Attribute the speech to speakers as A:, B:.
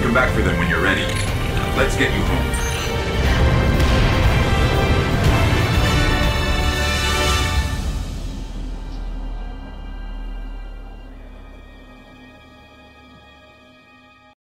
A: come back for them when you're ready. Let's get you home.